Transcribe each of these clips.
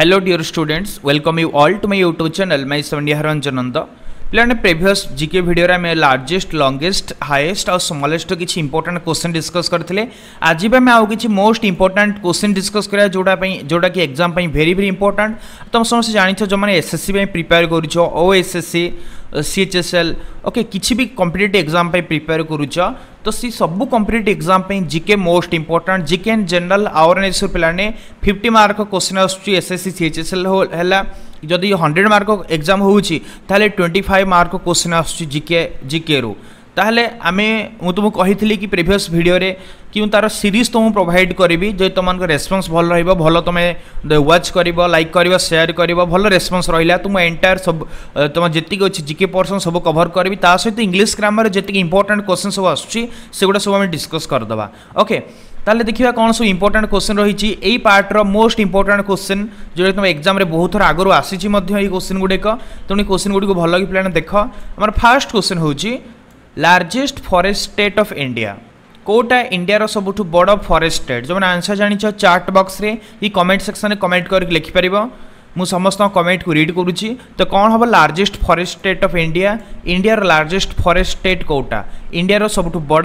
Hello dear students, welcome you all to my YouTube channel. My name is Haranjan Nanda. प्लाने previous GK video रे मैं largest longest highest और smallest किसी important question discuss करथिले। आज भी मैं आउ किसी मोस्ट इंपोर्टेंट क्वेश्चन डिस्कस करा जोड़ा कि एग्जाम पई वेरी वेरी इंपोर्टेंट। तुम समस्त जानिछ जो माने एसएससी पई प्रिपेयर करूछ ओएसएससी सीएचएसएल ओके किसी भी कॉम्पिटिटिव एग्जाम पई प्रिपेयर करूछ तो सी सब कॉम्पिटिटिव एग्जाम पई GK most important GK and general awareness पिलाने 50 मार्क क्वेश्चन आसुची एसएससी सीएचएसएल हैला जदि 100 मार्क एग्जाम होउची ताले 25 मार्क क्वेश्चन आसुची जीके रो ताले आमे मु तुमको कहितली कि प्रीवियस वीडियो रे कि तार सीरीज तुम प्रोवाइड करी जो तुम रेस्पॉन्स भल रहिबो भल तुमे वाच करिवो लाइक करिवो शेयर करिवो भल रेस्पॉन्स रहिला तुम एंटायर सब तुम जेतिक अछि जीके पोर्शन सब कवर करबी ता सहित इंग्लिश ग्रामर जेतिक इंपोर्टेंट क्वेश्चन सब आसुची सेगुडा सब हम डिस्कस कर दबा ओके। ताले देखिबा कोन सब इंपोर्टेंट क्वेश्चन रही एई पार्ट रो मोस्ट इंपोर्टेंट क्वेश्चन जो तुम एग्जाम रे बहुत थोर आगरो आसीची मध्य एई क्वेश्चन गुडेक तुम क्वेश्चन गुडी को भल कि प्लान देख हमर फर्स्ट क्वेश्चन होची largest forest state of India कोटा इंडिया रो सबुठु बड़ फॉरेस्ट स्टेट जो आंसर जानिछ चार्ट बॉक्स रे ई कमेंट सेक्शन में कमेंट करके लिखि परिबो मु समस्त कमेंट को रीड करूची तो कौन हम largest forest state of India India रो लार्जेस्ट फॉरेस्ट स्टेट कोटा इंडिया रो सबुठु बड़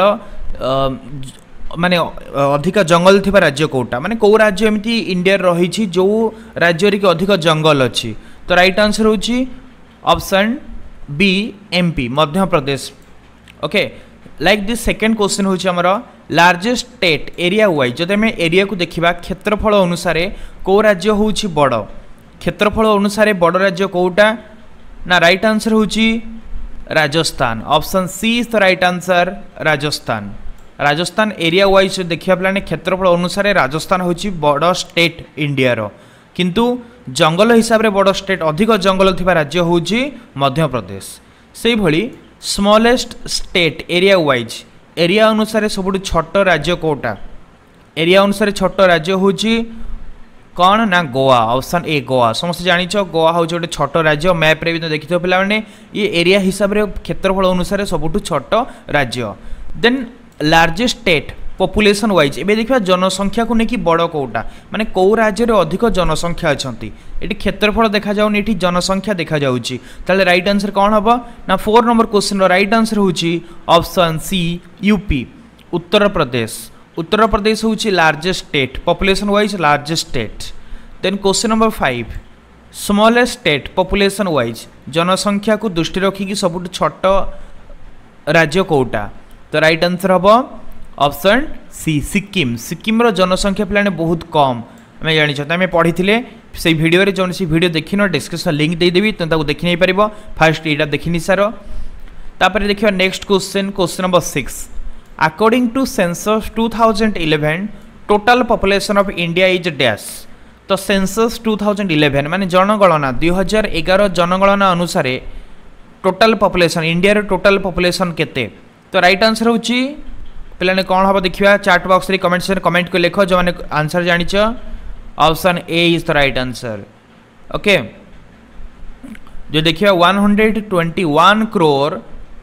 माने अधिक जंगल थिबा राज्य कोटा माने को राज्य एमती इंडिया रही जो राज्य रे अधिक जंगल अछि तो राइट आंसर होची option B MP Madhya Pradesh okay like this second question होची हमर लार्जेस्ट स्टेट एरिया वाइज जदि हमें एरिया को देखिबा क्षेत्रफल अनुसार को राज्य होची बड़ क्षेत्रफल अनुसार बड़ राज्य कोटा ना राइट आंसर होची Rajasthan option C is the right answer Rajasthan Rajasthan area wise देखिया प्लाने क्षेत्रफल अनुसार राजस्थान होची बड़ स्टेट इंडिया रो किंतु जंगल हिसाब रे बड़ स्टेट अधिक जंगल थिबा राज्य होची मध्य प्रदेश सेही भली smallest state area wise area अनुसार सबुठ छोट राज्य कोटा एरिया अनुसार छोट राज्य होची कौन ना गोवा ऑप्शन ए गोवा समस्त जानिछ गोवा हौ गोटे छोट राज्य मैप रे भी देखिथो पिला माने ये एरिया हिसाब रे क्षेत्रफल अनुसार सबुठ छोट राज्य then largest state population wise एबे देखिबा जनसंख्या को नेकी बड़ कोटा माने को राज्य रे अधिक जनसंख्या अछंती एटी क्षेत्रफल देखा जाउनी एटी जनसंख्या देखा जाउची ताले राइट आंसर कोन हबो ना 4 नंबर क्वेश्चन रो राइट आंसर होची option C UP Uttar Pradesh होची largest state population wise largest state then question number 5 smallest state population wise जनसंख्या को दृष्टि रखी कि सबुठ छोट राज्य कोटा तो राइट आंसर हबो ऑप्शन सी सिक्किम रो जनसंख्या प्लाने बहुत कम आम जानी आम पढ़ी से वीडियो रे जो वीडियो देखी डिस्क्रिप्शन लिंक दे देबी तो देखि नहीं पारिबो फास्ट एटा देखि सार तापर देखिबा next question number 6 according to census 2011 total population of India is dash तो सेंसस 2011 माने जनगणना 2011 जनगणना अनुसार टोटल पॉपुलेशन इंडिया रो टोटल पॉपुलेशन केते तो राइट आंसर होची पिलाने कौन हम देखिए चार्ट बॉक्स रे कमेंट सेक्शन कमेंट को लिखो जो माने आंसर जानिछ option A is the right answer okay जो देखिए 121 करोड़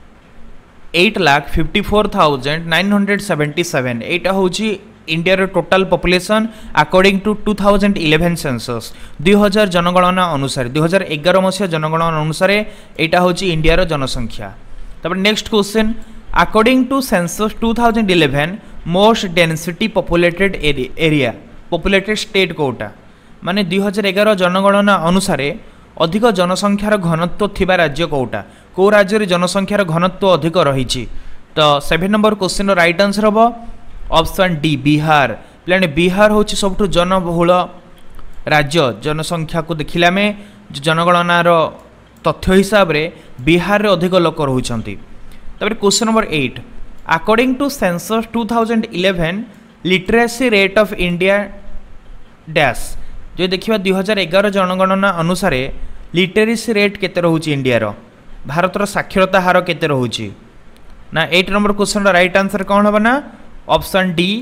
8,54,977 एटा होची इंडिया रो total population according to 2011 census 2000 जनगणना अनुसार 2011 मसिया जनगणना अनुसार एटा होची इंडिया रो जनसंख्या तब next question according to census 2011 most density populated area populated state कोटा माने 2011 जनगणना अनुसार अधिक जनसंख्यार घनत्व थिबा राज्य कोटा को राज्य रे जनसंख्यार घनत्व अधिक रही तो 7 नंबर क्वेश्चन राइट आंसर हबो ऑप्शन डी बिहार प्लाने बिहार होची सबठु जनबहुल राज्य जनसंख्या को देखिला में जनगणना रो तथ्य हिसाब रे बिहार रे अधिक लोक रहउछंती तब question number 8 according to census 2011 literacy rate of India dash जो देखिबा 2011 जनगणना अनुसार लिटरेसी रेट केते रहउची इंडिया रो भारत रो साक्षरता हार केते रहउची ना 8 नंबर क्वेश्चन रो राइट आंसर कोन हबा ना ऑप्शन डी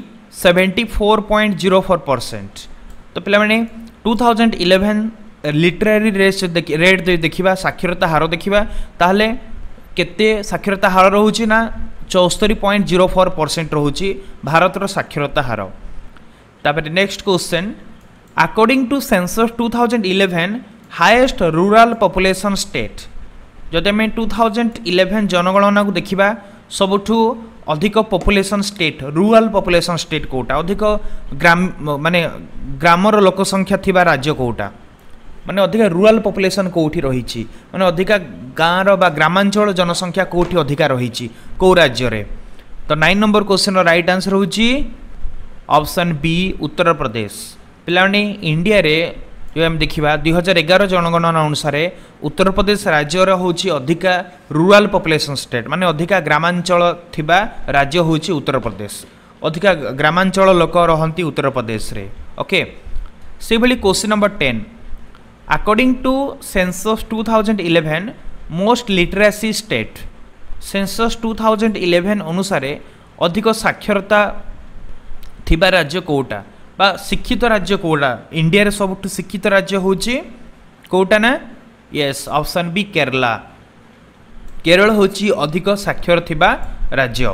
74.04% तो पिला माने 2011 लिटरेरी रेट देखिबा साक्षरता हार देखिबा ताहले केते साक्षरता हार रहउची ना 74.04% रहउची भारत रो साक्षरता हार तापर next question according to census 2011 highest rural population state जदि आम 2011 जनगणना को देखा सबुठू अधिक population state rural population state कोटा अधिक ग्राम माने ग्रामर लोक संख्या थिबा राज्य कोटा माने अधिक रूरल पॉपुलेशन कोठी रही माने अधिक गाँव बा ग्रामांचल जनसंख्या कोठी अधिक रही कौ राज्य रे। तो 9 नंबर क्वेश्चन राइट आंसर होची ऑप्शन बी उत्तर प्रदेश। पिलाने इंडिया रे जो हम देखा 2011 जनगणना अनुसार उत्तर प्रदेश राज्यर होची अधिका रूरल पॉपुलेशन स्टेट माने अधिका ग्रामांचल थिबा राज्य होची उत्तर प्रदेश अधिका ग्रामांचल लोक रहंती उत्तर प्रदेश रे। ओके से भली question number 10 according to census 2011 most literacy state census 2011 अनुसार अधिक साक्षरता थिबा राज्य कोटा बा शिक्षित राज्य कोटा इंडिया रे सबुठ शिक्षित राज्य होची कोटा ना yes option B Kerala. Kerala होची अधिक साक्षर थिबा राज्य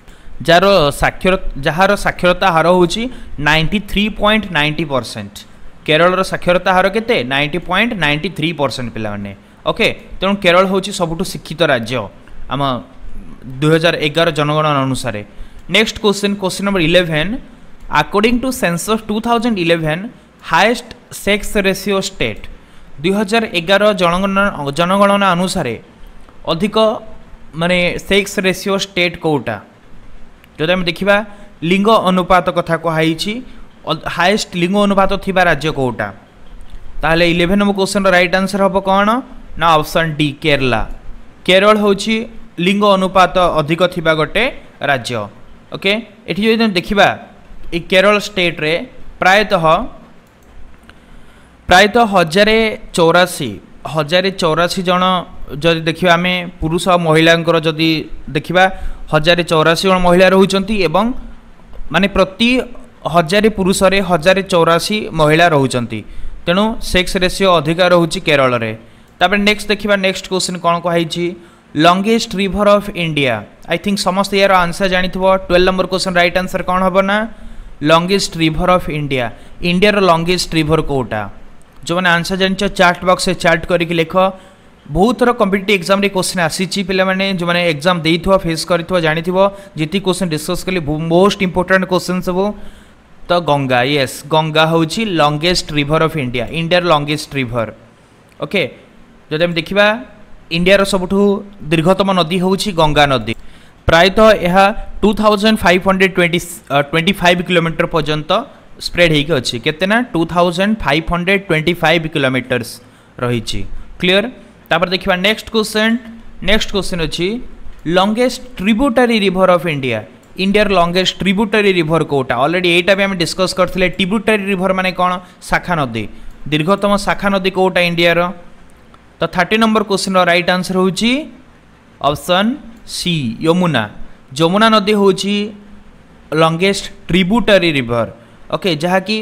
जार साक्षरता हार होची 93.90%। केरल साक्षरता हार केते 90.93% पिला माने। ओके तेणु केरल होची सबुठ शिक्षित राज्य आम 2011 जनगणना अनुसार। Next question number 11 according to census 2011 highest sex ratio state 2011 जनगणना अनुसार अधिक माने सेक्स रेशियो स्टेट कोटा जो आम देखा लिंग अनुपात कथा कहुई हाईएस्ट लिंग अनुपात थिबा राज्य कोटा ताहले 11 नंबर क्वेश्चन राइट आंसर हम कौन ना ऑप्शन डी केरला। केरल होची लिंग अनुपात अधिक थिबा गोटे राज्य। ओके एठी जो देखिबा ए केरल स्टेट रे प्रायतः 1084 जन जदि देखिबा आमे पुरुष और महिलांकर जदि देखिबा 1084 जन महिला रहउचंती एवं माने प्रति 1000 पुरुष रे 1084 महिला रहउचंती तेणु सेक्स रेशियो अधिक रहउची केरल रे। तापर नेक्स्ट देखिबा नेक्स्ट क्वेश्चन कोन कहिची longest river of India I think समस्त यार आंसर जानिथिबो 12 नंबर क्वेश्चन राइट आंसर कोन हबो ना longest river of India India रो लॉन्गेस्ट रिवर कोटा जो मैंने आंसर जानिछ चार्ट बॉक्स से चार्ट करके लिख बहुत थर कॉम्पिटिटिव एग्जाम रे क्वेश्चन आसीची पिला माने जो मैंने एग्जाम देइथवा फेस करिथवा जानिथिबो जेती क्वेश्चन डिस्कस कली मोस्ट इंपोर्टेंट क्वेश्चन सब। तो गंगा यस गंगा होची longest river of India India longest river. Okay जदि हम देखिबा इंडिया सबुठू दीर्घतम नदी होची गंगा नदी प्रायतः यह 2525 किलोमीटर पर्यंत स्प्रेड होगी अच्छी केतना 2525 किलोमीटर्स रही क्लियर। तापर देखिबा नेक्स्ट क्वेश्चन अच्छी longest tributary river of India India longest tributary river कोटा ऑलरेडी एटा भी हम डिस्कस करथिले ट्रिब्यूटरी रिवर माने कोन शाखा नदी दीर्घतम शाखा नदी कोटा इंडिया रो। तो 30 नंबर क्वेश्चन राइट आंसर होची ऑप्शन सी यमुना। यमुना नदी होची लॉन्गेस्ट ट्रिब्यूटरी रिवर। ओके जहाँकि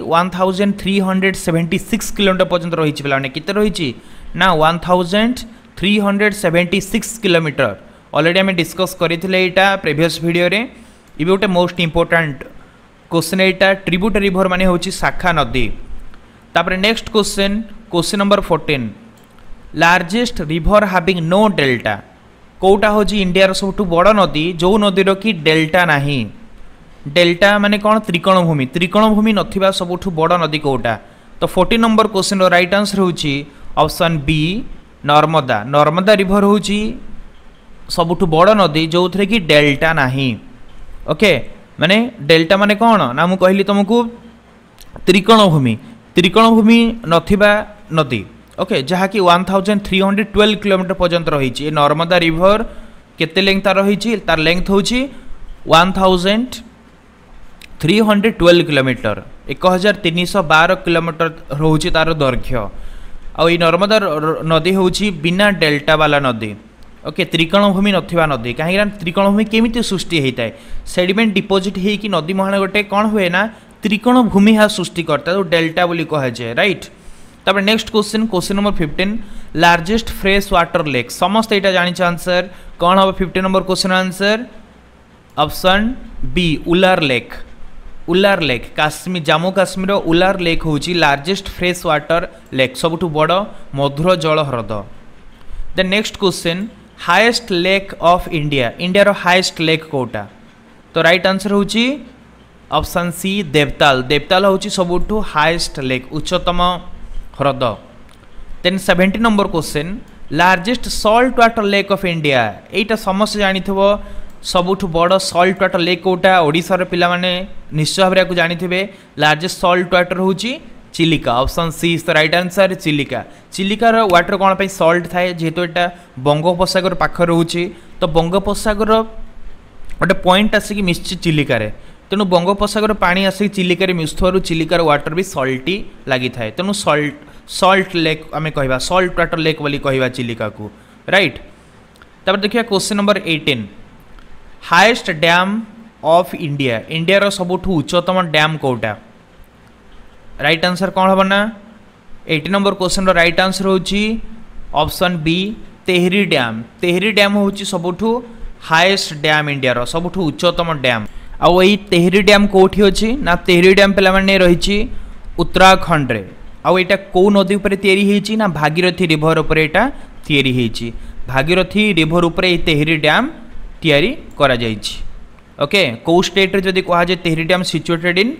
1376 किलोमीटर पर्यंत रही पे केते रही ना 1376 किलोमीटर ऑलरेडी आम डिस्कस करते प्रीवियस वीडियो रे ये गोटे मोस्ट इंपोर्टेंट क्वेश्चन यहाँ ट्रिब्यूटरी रिवर माने होची शाखा नदी। तापर next question number 14 largest river having no delta कोटा होची इंडिया सबुठ बड़ नदी जो नदीर कि डेल्टा नाही डेल्टा माने कौन त्रिकोण भूमि नथिबा सबुठ बड़ नदी कोटा। तो 14 नंबर क्वेश्चन राइट आंसर होची option B Narmada. Narmada river होची सबुठ बड़ नदी जो थे कि डेल्टा नाही। ओके माने डेल्टा माने कौन ना मु कहली तुमको त्रिकोण भूमि नथिबा नदी। ओके जहाँकि 1312 किलोमीटर पर्यंत रही नर्मदा रिवर केते लेंथ रही तार लेंथ होची 1312 किलोमीटर 1312 किलोमीटर रोचे तार दैर्घ्य आउ नर्मदा नदी होची बिना डेल्टा वाला नदी। ओके त्रिकोण भूमि नथिबा नदी कहीं त्रिकोण भूमि केमिति सृष्टि होता है सेडिमेंट डिपोजिट होगी नदी मुहाण गोटे कौन हुए ना त्रिकोण भूमि हाँ सृष्टि करता है डेल्टा बोली कहुए राइट। तब next question number 15 largest fresh water lake समस्त यहाँ जानी आंसर कौन हम 15 number question answer option B Wular lake. Wular lake Kashmir Jammu Kashmir Wular lake हूँ लार्जेस्ट फ्रेश वाटर लेक सबुठ बड़ मधुर जल ह्रद। The next question highest lake of India India highest lake कोटा तो राइट आंसर हूँ ऑप्शन सी देवताल देवताल हूँ सबुठ हाईएस्ट लेक उच्चतम ह्रद। Then 70 number question largest salt water lake of India एटा समस्त जानी सबुठ बड़ सॉल्ट वाटर लेक कोटा ओडिशार पिला माने निश्चय भाव में जानी लार्जेस्ट सॉल्ट वाटर हूँ Chilika option C is the right answer Chilika चिलिकार वाटर कौन पे सॉल्ट थाए जेहेतु एटा बंगोपसागर पाख रोचे तो बंगोपसागर गोटे पॉइंट आसिक मिश्ची चिलिकार तेणु बंगोपसागर पानी आसिक चिलिकार मिशुवर चिलिकार वाटर भी सॉल्टी लगी थाए तेणु सॉल्ट लेक आम कह सॉल्ट वाटर लेक बोली कह चिलिका को राइट। तब देखिए question number 18 highest dam of India India सबुठ उच्चतम डैम कोटा राइट आंसर कौन हम ना 18 नंबर क्वेश्चन राइट आंसर हूँ ऑप्शन बी तेहरी डैम हूँ सबुठ हाईएस्ट डैम इंडिया सबुठ उच्चतम डैम आउ यही तेहरी डैम कौटी अच्छी ना तेहरी डैम पे रही उत्तराखंड रे आउ यहाँ कौ नदी उपर या ना भागीरथी रिभर उपर यहाँ या भागीरथी रिभर उपर तेहरी डैम तैयारी करा जाइछि। ओके कौ स्टेट रे जदि कहा जाए Tehri dam situated in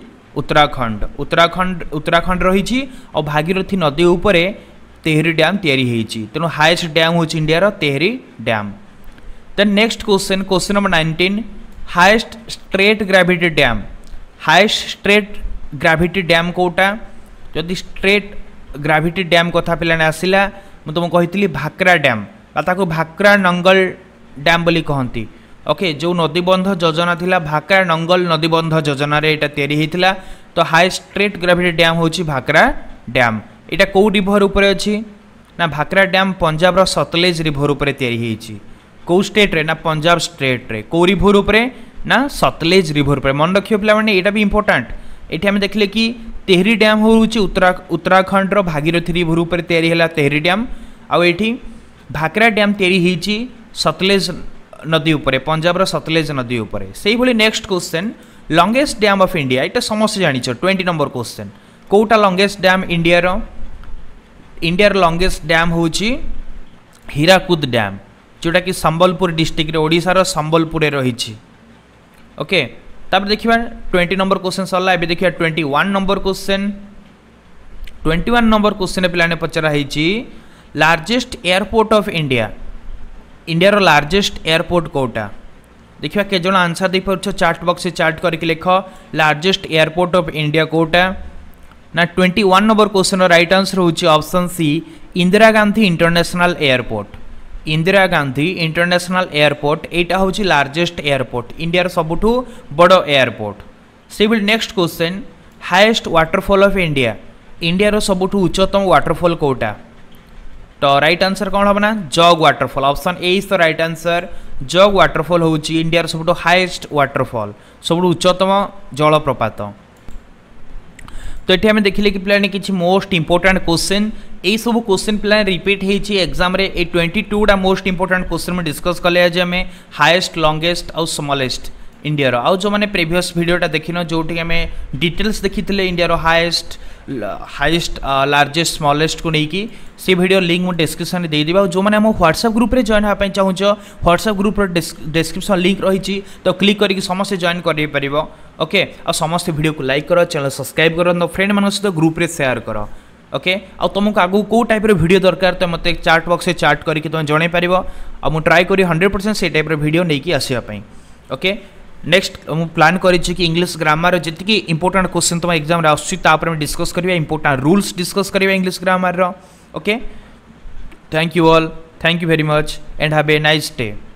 Uttarakhand रही और भागीरथी नदी उपर तेहरी डैम तैयारी तेणु हाईएस्ट डैम हूँ India Tehri dam. Then next question number 19 highest straight gravity dam highest straight gravity dam कोटा जदि स्ट्रेट ग्रेविटी डैम कथा पे आसला मुझे तुमको कही भाकरा डैम भाकरा नंगल डैम बोली कहती। ओके जो नदीबंध योजना थिला भाकरा नंगल नदीबंध योजना रे एटा तैयारी होता तो हाईएस्ट स्ट्रेट ग्रेविटी डैम हूँ भाकरा डैम यहाँ कौ रिभर उपर अच्छी ना भाकरा डैम पंजाब सतलेज रिभर उपर तैयारी कौ स्टेट रे ना पंजाब स्टेट रे कौ रिभर उपरे ना सतलेज रिभर उपरे मन रखियो पिला माने एटा भी इंपोर्टेंट एठी हम देखले कि तेहरी डैम होउची उत्तराखंड रो भागीरथी रिभर उपरे तैयारी हला तेहरी डैम आ एठी भाकरा डैम तैयारी हिची सतलेज नदी उपरे पंजाब रो सतलेज नदी उपरे सेही भली next question longest dam of India एटा समस्त जानिछो 20 नंबर क्वेश्चन कोटा लॉन्गेस्ट डैम इंडिया रो लॉन्गेस्ट डैम होउची हीराकुद डैम जोटा कि संबलपुर डिस्ट्रिक्ट ओडिशार संबलपुर रही। ओके तब देखिए 20 नंबर क्वेश्चन सरला एबे देखिए 21 नंबर क्वेश्चन पे पचरा largest airport of India India largest airport कोटा देखिए के जन आंसर दे पारछ चार्ट बॉक्स से चार्ट करके लिख लार्जेस्ट एयरपोर्ट ऑफ इंडिया कोटा ना 21 नंबर क्वेश्चन राइट आंसर होची option C Indira Gandhi international airport Indira Gandhi international airport यहाँ हूँ लार्जेस्ट एयरपोर्ट इंडिया सबुठू बड़ एयरपोर्ट से next question highest waterfall of India India सबुठू उच्चतम वाटरफॉल कोटा तो राइट आंसर कौन हम ना Jog waterfall option A is the right answer Jog waterfall हूँ इंडिया सबुठू हाईएस्ट वाटरफॉल सबुठू उच्चतम जलप्रपात। तो ये आम देखिले कि पिलाने किसी मोस्ट इंपोर्टेंट क्वेश्चन यही सब क्वेश्चन पे रिपीट होती एग्जाम रे 22टा मोस्ट इंपोर्टेंट क्वेश्चन में डिस्कस कले आज आम हाईएस्ट लॉन्गेस्ट आउ स्मॉलेस्ट इंडिया रो जो मैंने प्रीवियस वीडियोटा देखिन जोटी आम डिटेल्स देखी इंडिया हाईएस्ट लार्जेस्ट स्मॉलेस्ट को लेकिन से वीडियो लिंक मुझे डिस्क्रिप्शन में देदेवी जो मैंने आम व्हाट्सएप ग्रुप रे जॉइन होगा चाहूँ व्हाट्सएप ग्रुप डिस्क्रिप्शन लिंक रही तो क्लिक करके समस्ते जॉइन कर ओके आ समस्त वीडियो को लाइक कर चैनल सब्सक्राइब कर फ्रेंड मान सहित ग्रुप रे शेयर कर ओके आ तुमको आगू कौ टाइप वीडियो दरकार तो मत चार्ट बॉक्स से चार्ट करके तुम जन पार आ मुझे ट्राए करी 100% से टाइप वीडियो नहीं आसापी ओके नेक्स्ट मुझे प्लान करी इंग्लिश ग्रामर जी इंपोर्टेंट क्वेश्चन तुम एग्जाम आसूँ डिस्कस करिया इंपोर्टेंट रूल्स डिस्कस करिया English grammar okay thank you all thank you very much and have a nice day.